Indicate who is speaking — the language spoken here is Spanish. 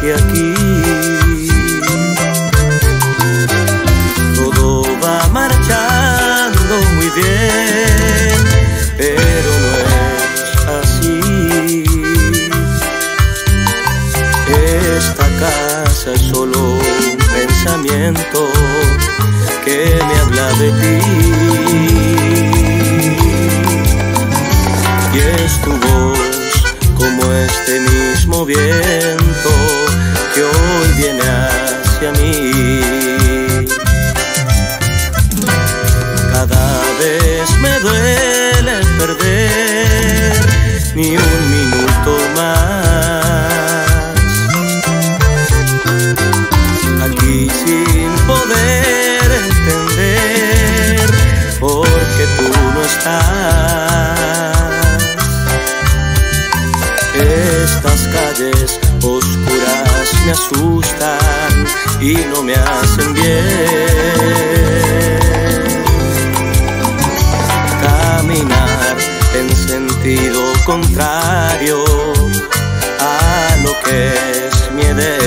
Speaker 1: que aquí todo va marchando muy bien, pero no es así. Esta casa es solo un pensamiento que me habla de ti, y es tu voz como este mismo viento que hoy viene hacia mí. Cada vez me duele perder ni un minuto más aquí sin poder entender porque tú no estás. Estas calles oscuras me asustan y no me hacen bien. Caminar en sentido contrario a lo que es mi idea.